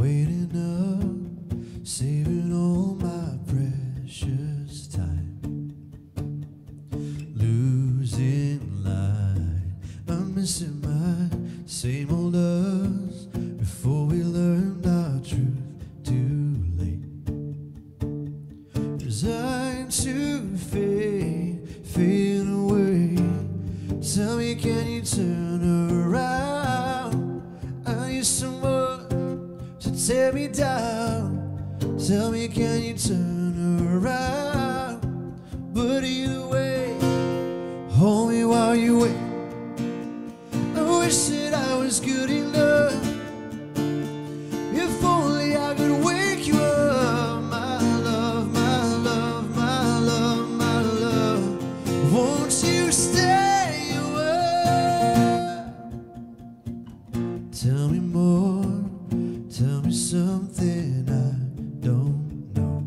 waiting up, saving all my precious time, losing line. I'm missing my same old us before we learned our truth too late. Resigned to fade, fade away. Tell me, can you turn around? I need someone to tear me down. Tell me, can you turn around? But either way, hold me while you wait. I wish that I was good enough. If only I could wake you up, my love, my love, my love, my love. Won't you stay away? Tell me more, tell me something I don't know.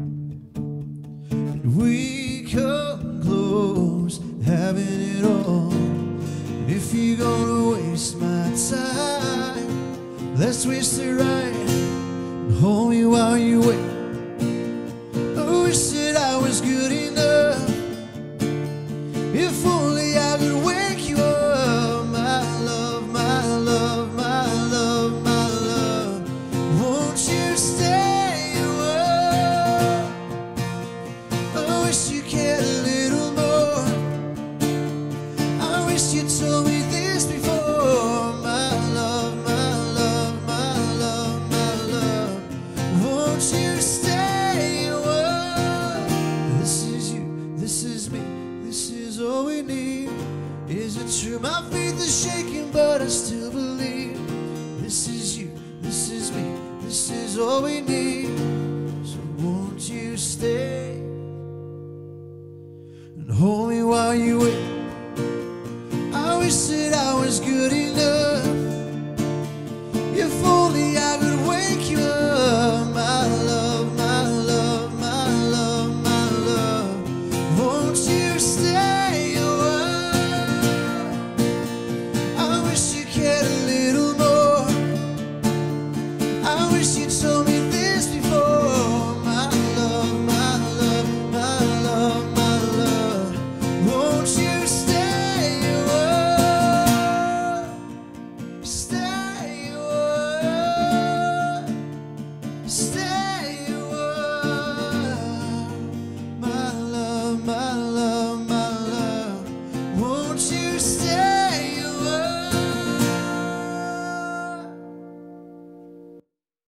And we come close, having it all. And if you're gonna waste my time, let's waste it right. And hold me while you wait. I wish that I was good enough. If only I could wake you up, my love, my love, my love, my love. Won't you stay away? I wish you cared a little more. I wish you told me this before, my love, my love, my love, my love. Won't you stay away? This is you, this is me, this is all we need. Is it true? My faith is shaking, but I still believe. This is you, this is me, this is all we need. So won't you stay and hold me while you wait? I wish that I was good enough. If only I could wake you up, my love, my love, my love, my love. Won't you stay away? I wish you cared a little more. I wish you told me this before, my love, my love, my love, my love. Won't you stay away? Stay away. Stay away. My love, my love, my love. Won't you stay